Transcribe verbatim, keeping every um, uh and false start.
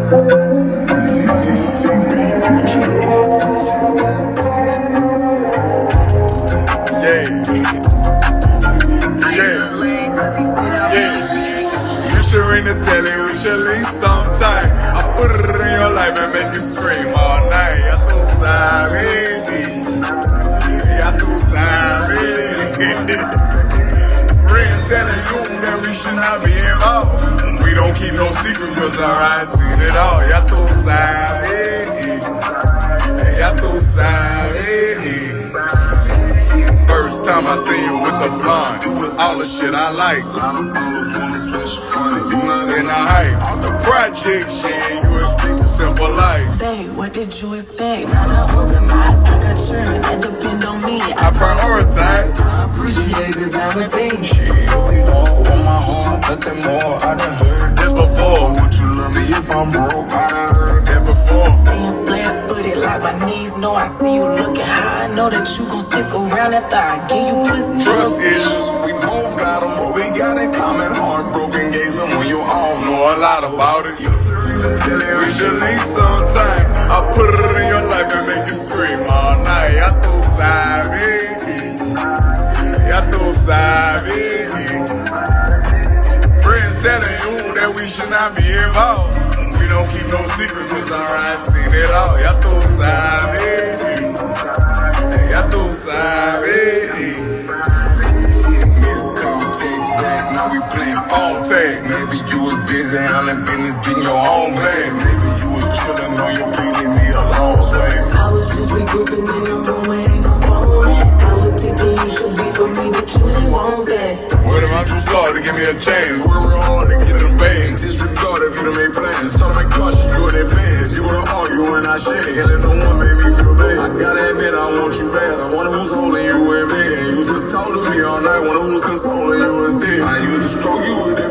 In the telly, we should leave sometime. I put it in your life and make you scream all night. Ya tú sabes, ya tú sabes. Friends telling you that we should not be involved. We don't keep no secret cause I seen it all. Ya tú sabes, ya tú sabes. First time I seen you with the blonde, all the shit I like. In the hype, the project shit, you expect a simple life. Babe, what did you expect? Now I'm organized, I got children that depend on me. I prioritize. I appreciate this I'm a thing. Shit, all on my home, nothing more. I done heard this before. Won't you love me if I'm broke? I done heard that before. Staying flat-footed like my knees know I see you looking high. I know that you gon' stick around after I give you pussy. Trust issues, we both got them, but we got it common. Heartbroken gaze them when you all know a lot about it. We should leave sometime. I put it in your life and make you scream all night. Ya tú sabes, ya tú sabes. Friends telling you that we should not be involved. We don't keep no secrets cause I seen it all. Ya tú sabes, ya tú sabes. Now we playing phone tag. Maybe you was busy handling business, getting your own bag. Maybe you was chilling on your feet and need a long swing. I was just regrouping in the room where ain't no phone at. I was thinking you should be for me, but you ain't want that. Word am I too slow to give me a chance? Work real hard to get them bands. Disregard if you done made plans. Started my caution, you in advance. You wanna argue and I shake, and let no one make me feel bad. I gotta admit I want you bad. I wonder who's holding you in bed. You used to talk to me all night, wonder who's consoling you instead. I used to stroke you with